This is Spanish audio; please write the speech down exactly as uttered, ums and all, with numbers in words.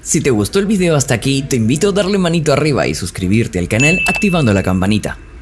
Si te gustó el video hasta aquí, te invito a darle manito arriba y suscribirte al canal activando la campanita.